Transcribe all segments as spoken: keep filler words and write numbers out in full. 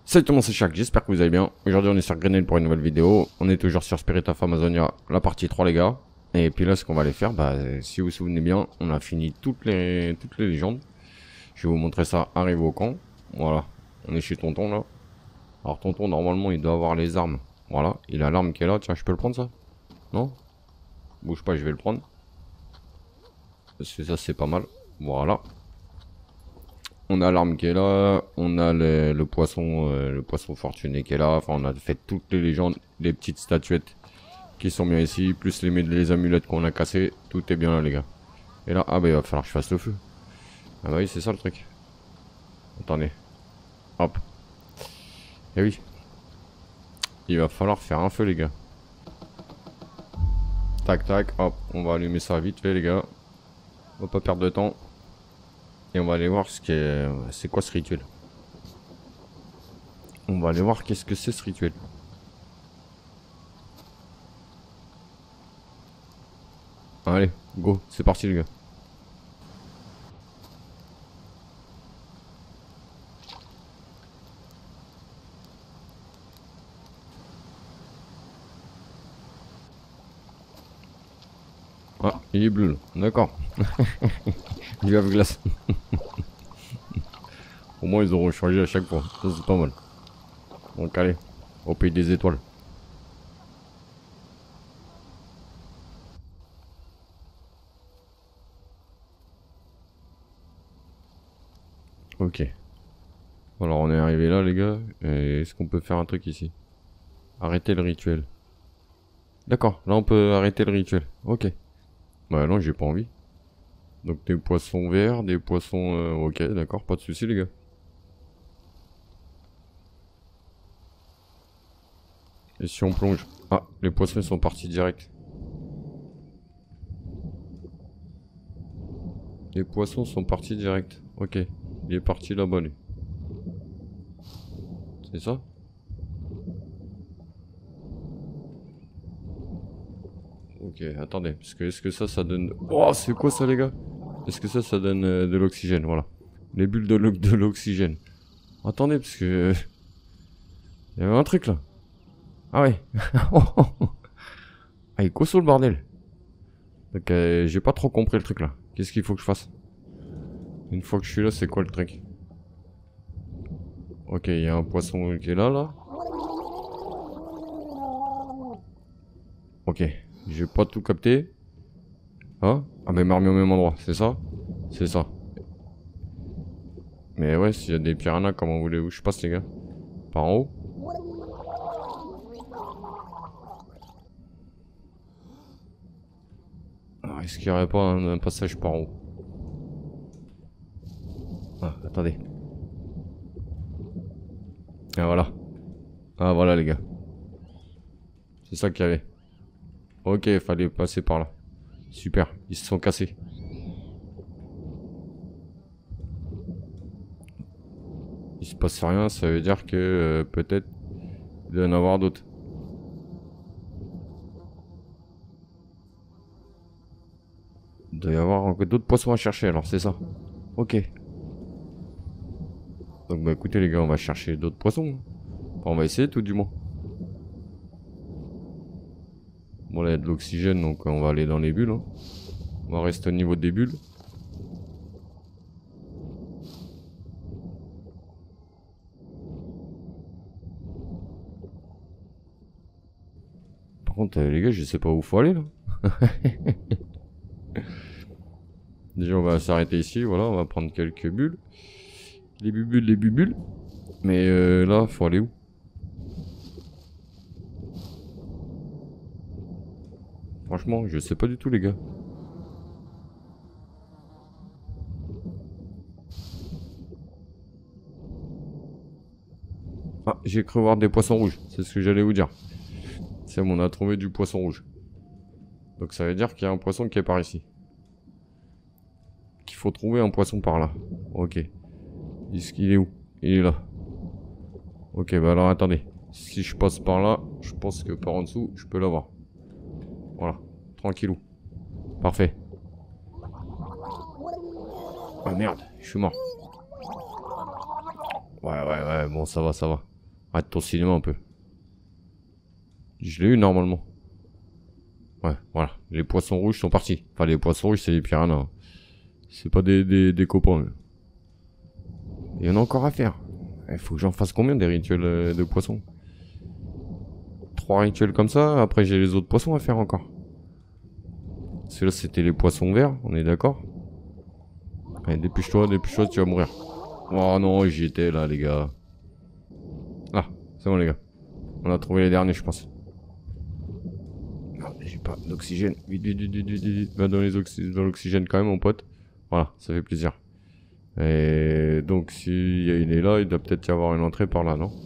Salut tout le monde, c'est Shaq, j'espère que vous allez bien. Aujourd'hui on est sur Grenade pour une nouvelle vidéo. On est toujours sur Spirit of Amazonia, la partie trois les gars. Et puis là ce qu'on va aller faire, bah si vous vous souvenez bien, on a fini toutes les toutes les légendes. Je vais vous montrer ça arrivé au camp. Voilà, on est chez tonton là. Alors tonton normalement il doit avoir les armes. Voilà, il a l'arme qui est là, tiens je peux le prendre ça? Non? Bouge pas, je vais le prendre. Parce que ça c'est pas mal, voilà. On a l'arme qui est là, on a le, le poisson euh, le poisson fortuné qui est là, enfin on a fait toutes les légendes, les petites statuettes qui sont bien ici, plus les, les amulettes qu'on a cassées, tout est bien là les gars. Et là, ah bah il va falloir que je fasse le feu. Ah bah oui c'est ça le truc. Attendez. Hop. Et oui. Il va falloir faire un feu les gars. Tac tac, hop, on va allumer ça vite fait les gars. On va pas perdre de temps. Et on va aller voir ce qu'est... C'est quoi ce rituel? On va aller voir qu'est-ce que c'est ce rituel. Allez, go, c'est parti les gars. Ah, il est bleu, d'accord. Il a glace. Au moins ils auront changé à chaque fois, ça c'est pas mal. Donc allez, au pays des étoiles. Ok. Alors on est arrivé là les gars, est-ce qu'on peut faire un truc ici? Arrêter le rituel. D'accord, là on peut arrêter le rituel, ok. Bah non j'ai pas envie. Donc des poissons verts, des poissons... Euh, ok d'accord, pas de soucis les gars. Et si on plonge? Ah, les poissons sont partis direct. Les poissons sont partis direct. Ok, il est parti là-bas lui. C'est ça? Ok, attendez, parce que est-ce que ça, ça donne... Oh, c'est quoi ça les gars? Est-ce que ça, ça donne euh, de l'oxygène? Voilà. Les bulles de l'oxygène. Attendez, parce que... Il y avait un truc là. Ah ouais. Ah, il cosso le bordel. Donc euh, j'ai pas trop compris le truc là. Qu'est-ce qu'il faut que je fasse? Une fois que je suis là, c'est quoi le truc? Ok, il y a un poisson qui est là, là. Ok, j'ai pas tout capté. Hein? Ah mais il m'a remis au même endroit, c'est ça? C'est ça. Mais ouais, s'il y a des piranhas, comment voulez-vous que je passe les gars? Par en haut? Ah, est-ce qu'il n'y aurait pas un, un passage par en haut? Ah, attendez. Ah voilà. Ah voilà les gars. C'est ça qu'il y avait. Ok, il fallait passer par là. Super, ils se sont cassés. Il se passe rien, ça veut dire que euh, peut-être il doit y en avoir d'autres. Il doit y avoir encore d'autres poissons à chercher alors, c'est ça. Ok. Donc bah écoutez les gars, on va chercher d'autres poissons. Enfin, on va essayer tout du moins. Bon là il y a de l'oxygène donc on va aller dans les bulles. Hein. On va rester au niveau des bulles. Par contre euh, les gars je sais pas où faut aller là. Déjà on va s'arrêter ici, voilà, on va prendre quelques bulles. Les bubules, les bubules. Mais euh, là faut aller où? Franchement je sais pas du tout les gars. Ah j'ai cru voir des poissons rouges, c'est ce que j'allais vous dire. C'est bon on a trouvé du poisson rouge. Donc ça veut dire qu'il y a un poisson qui est par ici. Qu'il faut trouver un poisson par là. Ok. Il est où? Il est là. Ok bah alors attendez. Si je passe par là, je pense que par en dessous, je peux l'avoir. Voilà. Tranquillou. Parfait. Ah merde, je suis mort. Ouais ouais ouais, bon ça va, ça va. Arrête ton cinéma un peu. Je l'ai eu normalement. Ouais, voilà. Les poissons rouges sont partis. Enfin, les poissons rouges, c'est les piranhas. C'est pas des, des, des copains. Mais... il y en a encore à faire. Il faut que j'en fasse combien des rituels euh, de poissons? Trois rituels comme ça. Après, j'ai les autres poissons à faire encore. Celui-là, c'était les poissons verts. On est d'accord? Allez, dépêche-toi, dépêche-toi, tu vas mourir. Oh non, j'y étais là, les gars. Ah, c'est bon, les gars. On a trouvé les derniers, je pense. Ah, j'ai pas d'oxygène. Vite, vite, vite, vite, vite, vite. Va dans les oxy- dans l'oxygène quand même, mon pote. Voilà, ça fait plaisir. Et donc, s'il y a une est là, il doit peut-être y avoir une entrée par là, non?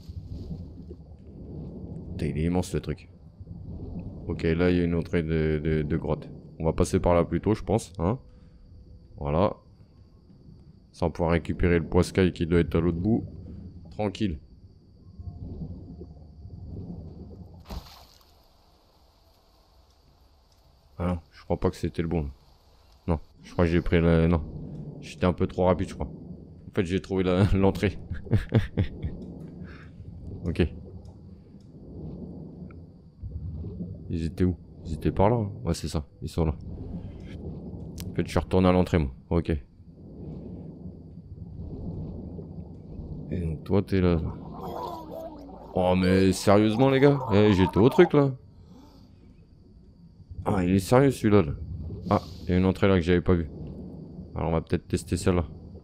Putain, il est immense le truc. Ok, là, il y a une entrée de, de, de grotte. On va passer par là plutôt, je pense. Hein, voilà. Sans pouvoir récupérer le poiscaille qui doit être à l'autre bout. Tranquille. Ah non, je crois pas que c'était le bon. Non, je crois que j'ai pris la... non. J'étais un peu trop rapide, je crois. En fait, j'ai trouvé l'entrée. Ok. Ils étaient où? Ils étaient par là, hein. Ouais, c'est ça. Ils sont là. En fait, je suis retourné à l'entrée, moi. Ok. Et donc, toi, t'es là. Oh, mais sérieusement, les gars? Eh, j'étais au truc, là. Ah, il est sérieux, celui-là, là. Ah, il y a une entrée là que j'avais pas vue. Alors, on va peut-être tester celle-là.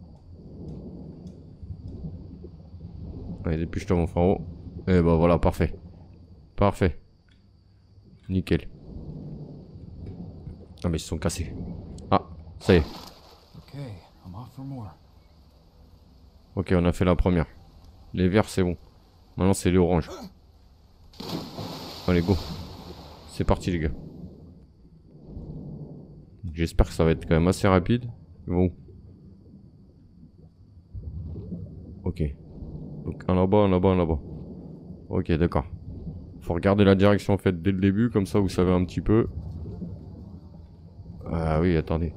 Allez, dépêche-toi, mon frérot. Et bah voilà, parfait. Parfait. Nickel. Ah, mais ils se sont cassés. Ah, ça y est. Ok, on a fait la première. Les verts, c'est bon. Maintenant, c'est les oranges. Allez, go. C'est parti, les gars. J'espère que ça va être quand même assez rapide. Bon. Ok. Donc, un là-bas, un là-bas, un là-bas. Ok, d'accord. Faut regarder la direction, en fait, dès le début. Comme ça, vous savez un petit peu. Ah oui, attendez.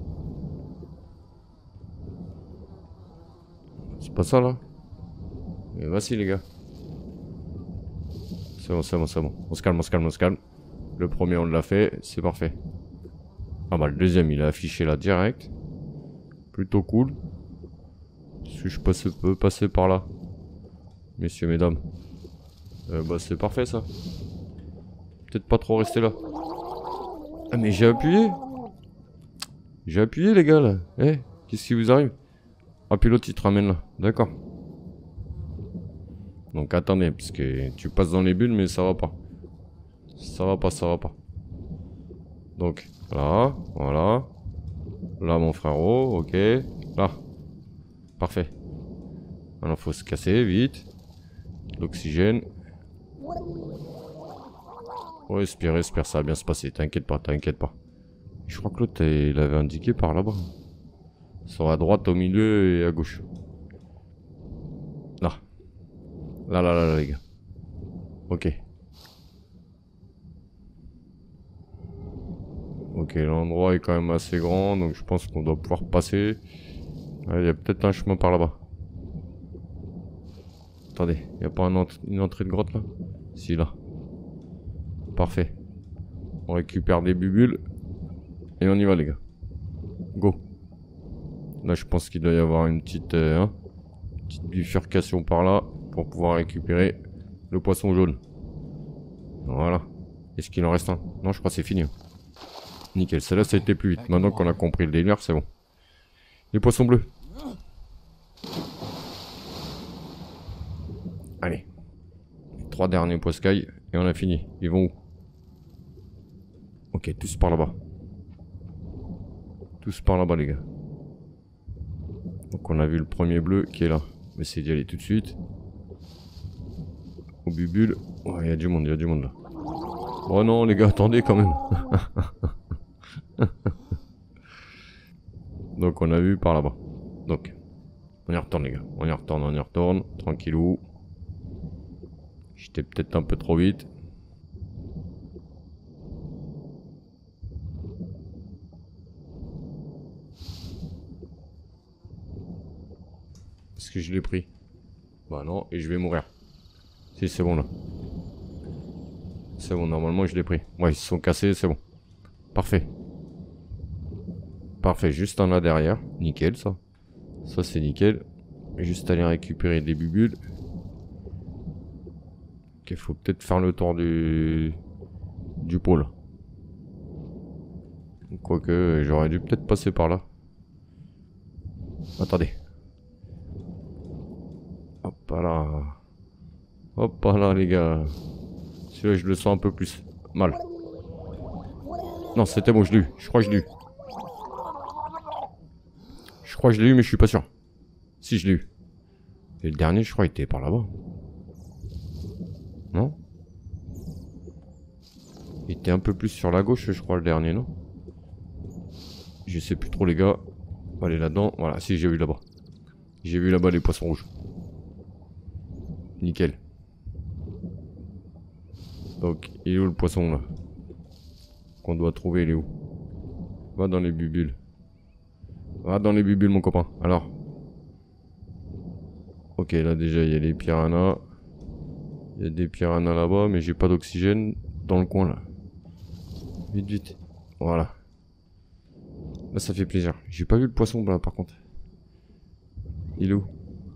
C'est pas ça, là? Et voici, les gars. C'est bon, c'est bon, c'est bon. On se calme, on se calme, on se calme. Le premier, on l'a fait. C'est parfait. Ah bah, le deuxième, il a affiché là, direct. Plutôt cool. Si je passe, peux passer par là. Messieurs, mesdames. Euh, bah, c'est parfait, ça. Peut-être pas trop rester là. Ah, mais j'ai appuyé. J'ai appuyé, les gars, là. Eh, qu'est-ce qui vous arrive? Ah, puis l'autre, il te ramène là. D'accord. Donc, attendez, parce que tu passes dans les bulles, mais ça va pas. Ça va pas, ça va pas. Donc, là, voilà. Là, mon frérot, ok. Là. Parfait. Maintenant, faut se casser, vite. L'oxygène. Respire, respire, ça va bien se passer. T'inquiète pas, t'inquiète pas. Je crois que l'autre, il avait indiqué par là-bas. Sur la droite, au milieu et à gauche. Là. Là, là, là, là, les gars. Ok. Ok, l'endroit est quand même assez grand, donc je pense qu'on doit pouvoir passer. Il y a peut-être un chemin par là-bas. Attendez, il n'y a pas un ent une entrée de grotte là? Si, là. Parfait. On récupère des bubules. Et on y va, les gars. Go. Là, je pense qu'il doit y avoir une petite, euh, hein, petite bifurcation par là pour pouvoir récupérer le poisson jaune. Voilà. Est-ce qu'il en reste un? Non, je crois que c'est fini. Nickel, celle-là, ça a été plus vite. Maintenant qu'on a compris le délire, c'est bon. Les poissons bleus. Allez. Les trois derniers poiscailles et on a fini. Ils vont où? Ok, tous par là-bas. Tous par là-bas, les gars. Donc on a vu le premier bleu qui est là. On va essayer d'y aller tout de suite. Au bubule. Ouais, il y a du monde, il y a du monde là. Oh non, les gars, attendez quand même. Donc on a vu par là-bas. Donc, on y retourne, les gars. On y retourne, on y retourne. Tranquillou. J'étais peut-être un peu trop vite. Est-ce que je l'ai pris? Bah non, et je vais mourir. Si, c'est bon là. C'est bon, normalement je l'ai pris. Ouais, ils se sont cassés, c'est bon. Parfait. Parfait, juste un là derrière. Nickel ça. Ça c'est nickel. Juste aller récupérer des bubules. Ok, faut peut-être faire le tour du... du pôle. Quoique, j'aurais dû peut-être passer par là. Attendez. Hop là. Hop là les gars. Celui-là je le sens un peu plus mal. Non, c'était bon, je l'ai eu. Je crois que je l'ai eu. Je crois que je l'ai eu, mais je suis pas sûr. Si, je l'ai eu. Et le dernier, je crois, il était par là-bas. Non? Il était un peu plus sur la gauche, je crois, le dernier, non? Je sais plus trop, les gars. On va aller là-dedans. Voilà, si, j'ai vu là-bas. J'ai vu là-bas les poissons rouges. Nickel. Donc, il est où le poisson, là? Qu'on doit trouver, il est où? Va dans les bubules. Va dans les bubules, mon copain. Alors. Ok, là, déjà, il y a les piranhas. Il y a des piranhas là-bas, mais j'ai pas d'oxygène dans le coin, là. Vite, vite. Voilà. Là, ça fait plaisir. J'ai pas vu le poisson, là, par contre. Il est où?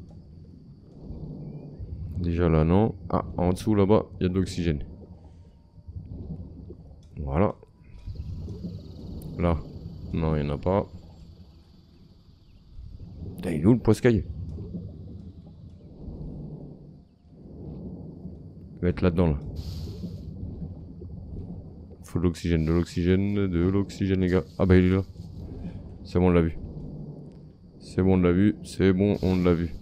Déjà, là, non. Ah, en dessous, là-bas, il y a de l'oxygène. Voilà. Là. Non, il n'y en a pas. Putain, il est où le poiscaille? Il va être là-dedans, là. Faut de l'oxygène, de l'oxygène, de l'oxygène, les gars. Ah bah, il est là. C'est bon, on l'a vu. C'est bon, on l'a vu. C'est bon, on l'a vu.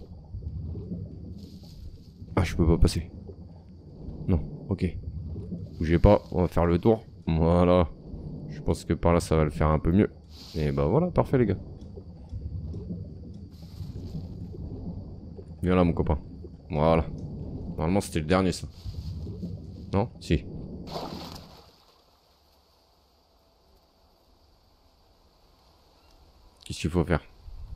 Ah, je peux pas passer. Non, ok. Bougez pas, on va faire le tour. Voilà. Je pense que par là, ça va le faire un peu mieux. Et bah voilà, parfait, les gars. Viens là, mon copain. Voilà. Normalement, c'était le dernier, ça. Non? Si. Qu'est-ce qu'il faut faire?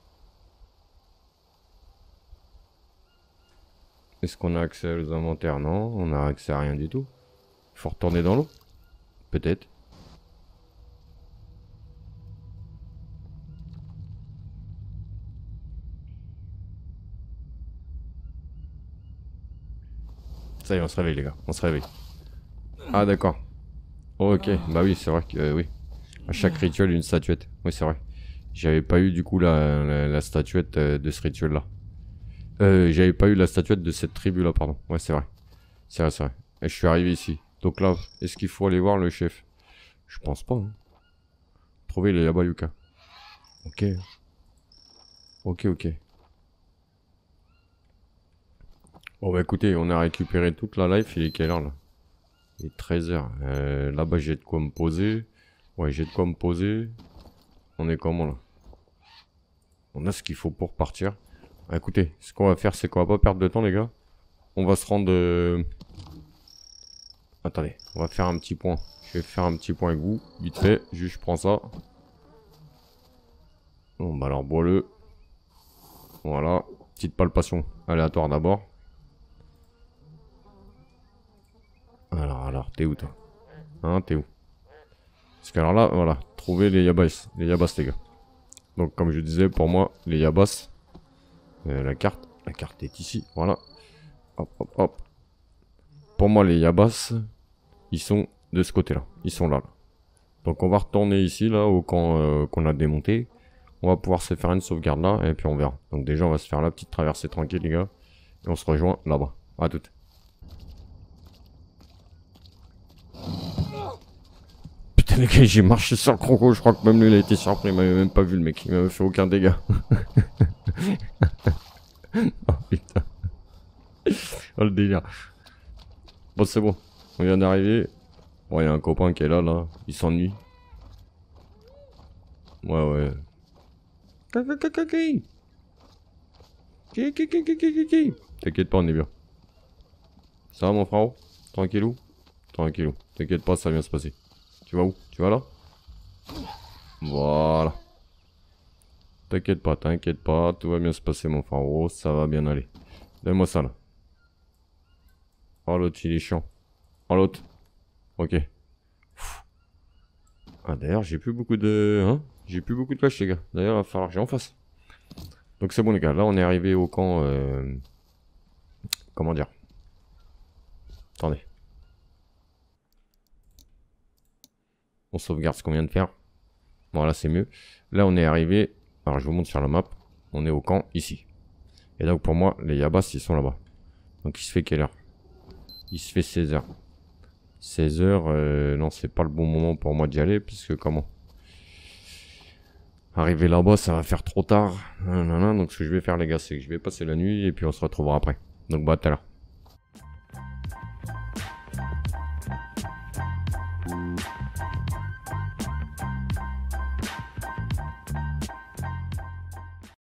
Est-ce qu'on a accès aux inventaires? Non, on n'a accès à rien du tout. Il faut retourner dans l'eau? Peut-être. Ça y est, on se réveille, les gars. On se réveille. Ah, d'accord. Ok, bah oui, c'est vrai que euh, oui. À chaque rituel, une statuette. Oui, c'est vrai. J'avais pas eu du coup la, la, la statuette euh, de ce rituel-là. Euh, j'avais pas eu la statuette de cette tribu-là, pardon. Ouais, c'est vrai. C'est vrai, c'est vrai. Et je suis arrivé ici. Donc là, est-ce qu'il faut aller voir le chef? Je pense pas. Hein. Trouver les Yabayuka. Ok. Ok, ok. Bon bah écoutez, on a récupéré toute la life. Il est quelle heure là? Il est treize heures. Euh, Là-bas j'ai de quoi me poser. Ouais, j'ai de quoi me poser. On est comment là? On a ce qu'il faut pour partir. Ah, écoutez, ce qu'on va faire, c'est qu'on va pas perdre de temps, les gars. On va se rendre... Euh... Attendez, on va faire un petit point. Je vais faire un petit point avec vous, vite fait. Juste, je prends ça. Bon, bah alors, bois-le. Voilà. Petite palpation aléatoire d'abord. Alors, alors, t'es où, toi? Hein, t'es où? Parce que alors là, voilà. Trouver les yabas. Les yabas, les gars. Donc, comme je disais, pour moi, les yabas... Euh, la carte. La carte est ici, voilà. Hop, hop, hop. Pour moi, les yabas, ils sont de ce côté-là. Ils sont là, là. Donc, on va retourner ici, là, au camp euh, qu'on a démonté. On va pouvoir se faire une sauvegarde là, et puis on verra. Donc, déjà, on va se faire la petite traversée tranquille, les gars. Et on se rejoint là-bas. À toutes. Putain, les gars, j'ai marché sur le croco. Je crois que même lui, il a été surpris. Il m'avait même pas vu, le mec. Il m'avait fait aucun dégât. Oh, putain. Oh, le délire. Bon, c'est bon. On vient d'arriver. Bon, il y a un copain qui est là, là. Il s'ennuie. Ouais, ouais. T'inquiète pas, on est bien. Ça va, mon frère? Tranquillou? Tranquillou. T'inquiète pas, ça va bien se passer. Tu vas où? Tu vas là? Voilà. T'inquiète pas, t'inquiète pas. Tout va bien se passer, mon frère. Ça va bien aller. Donne-moi ça, là. Oh, l'autre, il est chiant. Oh, l'autre. Ok. Pfff. Ah, d'ailleurs, j'ai plus beaucoup de... Hein, j'ai plus beaucoup de flèches, les gars. D'ailleurs, il va falloir que j'en fasse. Donc, c'est bon, les gars. Là, on est arrivé au camp... Euh... Comment dire? Attendez. On sauvegarde ce qu'on vient de faire. Voilà, c'est mieux. Là, on est arrivé... Alors, je vous montre sur la map. On est au camp, ici. Et donc, pour moi, les Yabas, ils sont là-bas. Donc, il se fait quelle heure? Il se fait seize heures. seize heures, euh, non, c'est pas le bon moment pour moi d'y aller, puisque comment? Arriver là-bas, ça va faire trop tard. Nanana, donc, ce que je vais faire, les gars, c'est que je vais passer la nuit, et puis on se retrouvera après. Donc, bah, à tout à l'heure.